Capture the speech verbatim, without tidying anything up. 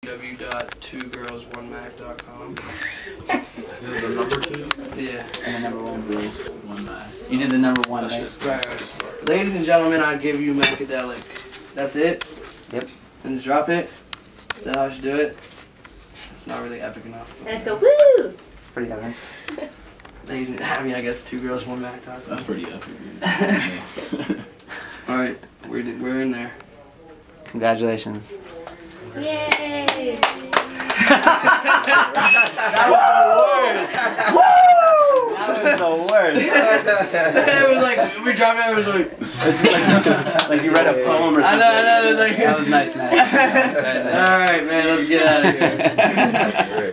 w w w dot two girls one mac dot com. This is the number two? Yeah. And the number one girls, one mac. You did the number one, That right? shit's Right, right. Ladies and gentlemen, I give you Macadelic. That's it? Yep. And just drop it? Is that how I should do it? It's not really epic enough. Let's go, woo! It's pretty epic. Ladies and I mean, I guess two girls one mac dot com. That's pretty epic, dude. Alright, we're, we're in there. Congratulations. Yay! That was the worst. It was like, we dropped it, it was like... It's like, like you read a poem or I something. know, I know, like... That was nice, man. Alright, man, let's get out of here.